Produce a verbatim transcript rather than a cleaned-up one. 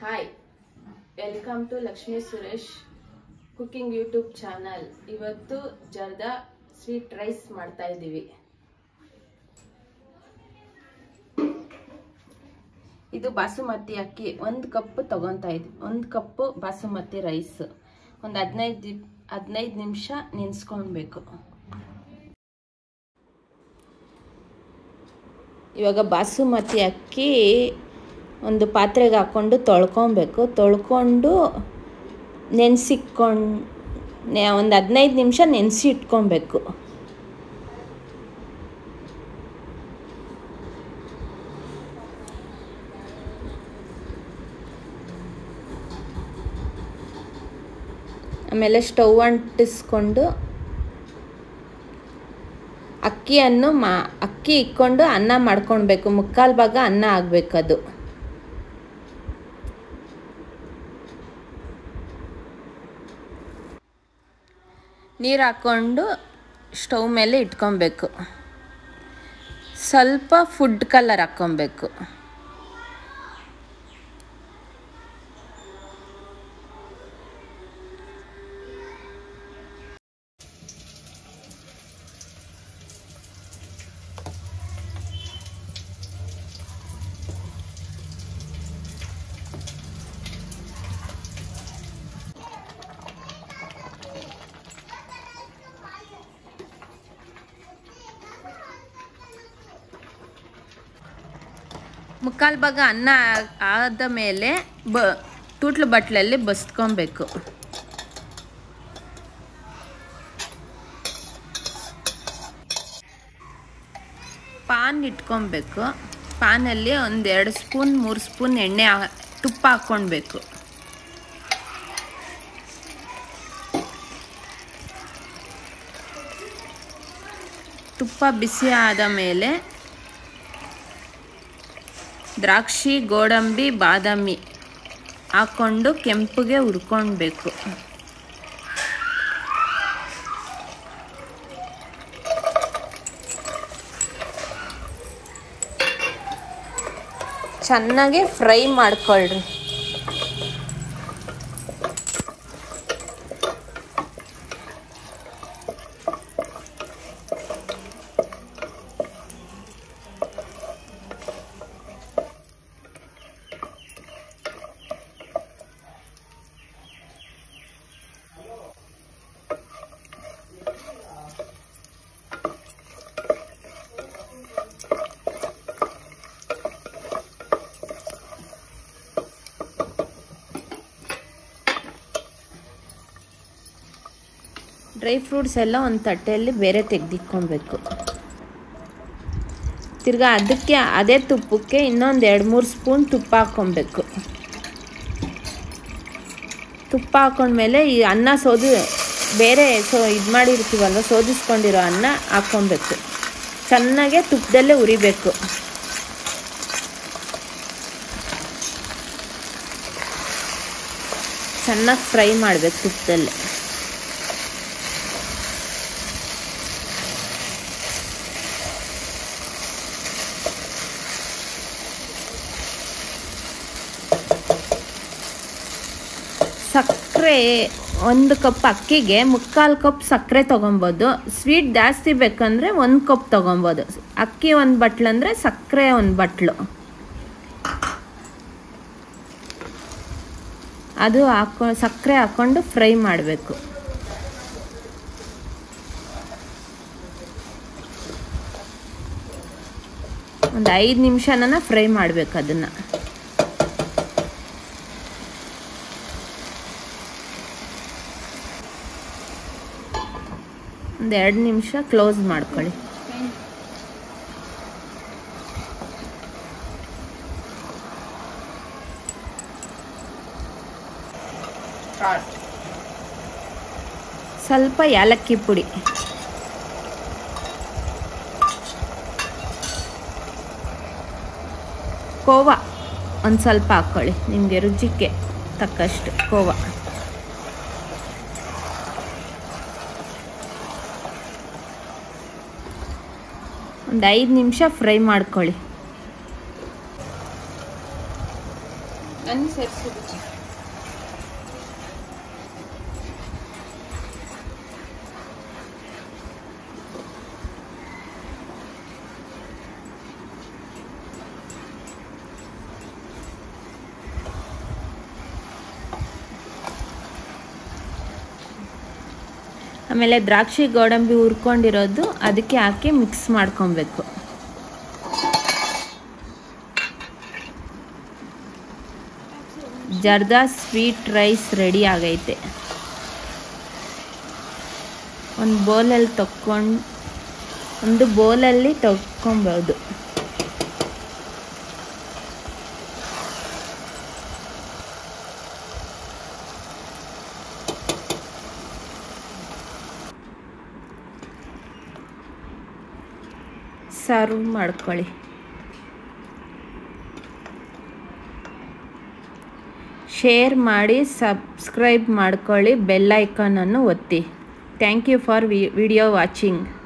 Hi, welcome to Lakshmi Suresh cooking YouTube channel. ಇವತ್ತು Zarda sweet rice ಮಾಡ್ತಾ ಇದ್ದೀವಿ. ಇದು ಬಾಸುಮತಿ ಅಕ್ಕಿ ಒಂದು ಕಪ್ ತಗೊತಾ ಇದ್ವಿ. ಒಂದು ಕಪ್ ಬಾಸುಮತಿ ರೈಸ್ ಒಂದು ಹದಿನೈದು ಹದಿನೈದು ನಿಮಿಷ ನೆನೆಸ್ಕೊಳ್ಬೇಕು. ಇವಾಗ ಬಾಸುಮತಿ ಅಕ್ಕಿ ಒಂದು ಪಾತ್ರೆಗೆ ಹಾಕ್ಕೊಂಡು ತೊಳ್ಕೊಬೇಕು. ತೊಳ್ಕೊಂಡು ನೆನೆಸಿಕ್ಕೊಂಡು ಒಂದು ಹದಿನೈದು ನಿಮಿಷ ನೆನೆಸಿ ಇಟ್ಕೊಬೇಕು. ಆಮೇಲೆ ಸ್ಟವ್ ಅಂಟಿಸ್ಕೊಂಡು ಅಕ್ಕಿಯನ್ನು ಮಾ ಅಕ್ಕಿ ಇಕ್ಕೊಂಡು ಅನ್ನ ಮಾಡ್ಕೊಳ್ಬೇಕು. ಮುಕ್ಕಾಲು ಭಾಗ ಅನ್ನ ಆಗಬೇಕದು. ನೀರು ಹಾಕ್ಕೊಂಡು ಸ್ಟವ್ ಮೇಲೆ ಇಟ್ಕೊಬೇಕು. ಸ್ವಲ್ಪ ಫುಡ್ ಕಲರ್ ಹಾಕ್ಕೊಬೇಕು. ಮುಕ್ಕಾಲು ಭಾಗ ಅನ್ನ ಆದ ಮೇಲೆ ಬ ತೂಟ್ಲು ಬಟ್ಲಲ್ಲಿ ಬಸ್ಕೊಬೇಕು. ಪಾನ್ ಇಟ್ಕೊಬೇಕು. ಪಾನಲ್ಲಿ ಒಂದೆರಡು ಸ್ಪೂನ್ ಮೂರು ಸ್ಪೂನ್ ಎಣ್ಣೆ ತುಪ್ಪ ಹಾಕ್ಕೊಳ್ಬೇಕು. ತುಪ್ಪ ಬಿಸಿ ಆದ ಮೇಲೆ ದ್ರಾಕ್ಷಿ, ಗೋಡಂಬಿ, ಬಾದಾಮಿ ಹಾಕ್ಕೊಂಡು ಕೆಂಪುಗೆ ಹುರ್ಕೊಳ್ಬೇಕು. ಚೆನ್ನಾಗಿ ಫ್ರೈ ಮಾಡ್ಕೊಳ್ರಿ. ಡ್ರೈ ಫ್ರೂಟ್ಸ್ ಎಲ್ಲ ಒಂದು ತಟ್ಟೆಯಲ್ಲಿ ಬೇರೆ ತೆಗೆದಿಕ್ಕೊಬೇಕು. ತಿರ್ಗಾ ಅದಕ್ಕೆ ಅದೇ ತುಪ್ಪಕ್ಕೆ ಇನ್ನೊಂದು ಎರಡು ಮೂರು ಸ್ಪೂನ್ ತುಪ್ಪ ಹಾಕ್ಕೊಬೇಕು. ತುಪ್ಪ ಹಾಕ್ಕೊಂಡ್ಮೇಲೆ ಈ ಅನ್ನ ಸೋದು ಬೇರೆ ಸೋ ಇದು ಮಾಡಿರ್ತೀವಲ್ವ, ಸೋದಿಸ್ಕೊಂಡಿರೋ ಅನ್ನ ಹಾಕ್ಕೊಬೇಕು. ಚೆನ್ನಾಗೆ ತುಪ್ಪದಲ್ಲೇ ಉರಿಬೇಕು. ಚೆನ್ನಾಗಿ ಫ್ರೈ ಮಾಡಬೇಕು ತುಪ್ಪದಲ್ಲೇ. ಸಕ್ಕರೆ ಒಂದು ಕಪ್ ಅಕ್ಕಿಗೆ ಮುಕ್ಕಾಲು ಕಪ್ ಸಕ್ಕರೆ ತೊಗೊಬೋದು. ಸ್ವೀಟ್ ಜಾಸ್ತಿ ಬೇಕಂದರೆ ಒಂದು ಕಪ್ ತೊಗೊಬೋದು. ಅಕ್ಕಿ ಒಂದು ಬಟ್ಲು ಅಂದರೆ ಸಕ್ಕರೆ ಒಂದು ಬಟ್ಲು. ಅದು ಹಾಕೊ ಸಕ್ಕರೆ ಹಾಕ್ಕೊಂಡು ಫ್ರೈ ಮಾಡಬೇಕು. ಒಂದು ಐದು ನಿಮಿಷನ ಫ್ರೈ ಮಾಡಬೇಕು ಅದನ್ನು. ಒಂದು ಎರಡು ನಿಮಿಷ ಕ್ಲೋಸ್ ಮಾಡ್ಕೊಳ್ಳಿ. ಸ್ವಲ್ಪ ಏಲಕ್ಕಿ ಪುಡಿ, ಕೋವಾ ಒಂದು ಸ್ವಲ್ಪ ಹಾಕ್ಕೊಳ್ಳಿ. ನಿಮಗೆ ರುಚಿಗೆ ತಕ್ಕಷ್ಟು ಕೋವಾ. ಒಂದು ಐದು ನಿಮಿಷ ಫ್ರೈ ಮಾಡ್ಕೊಳ್ಳಿ. ಬನ್ನಿ ಸೇರಿಸಿ ರುಚಿ. ಆಮೇಲೆ ದ್ರಾಕ್ಷಿ ಗೋಡಂಬಿ ಹುರ್ಕೊಂಡಿರೋದು ಅದಕ್ಕೆ ಹಾಕಿ ಮಿಕ್ಸ್ ಮಾಡ್ಕೊಬೇಕು. ಜರ್ದಾ ಸ್ವೀಟ್ ರೈಸ್ ರೆಡಿ ಆಗೈತೆ. ಒಂದು ಬೌಲಲ್ಲಿ ತಕ್ಕೊಂಡು ಒಂದು ಬೌಲಲ್ಲಿ ತಕ್ಕೊಬೋದು. ಸರ್ವ್ ಮಾಡ್ಕೊಳ್ಳಿ. ಶೇರ್ ಮಾಡಿ, ಸಬ್ಸ್ಕ್ರೈಬ್ ಮಾಡ್ಕೊಳ್ಳಿ, ಬೆಲ್ ಐಕಾನನ್ನು ಒತ್ತಿ. Thank you for video watching.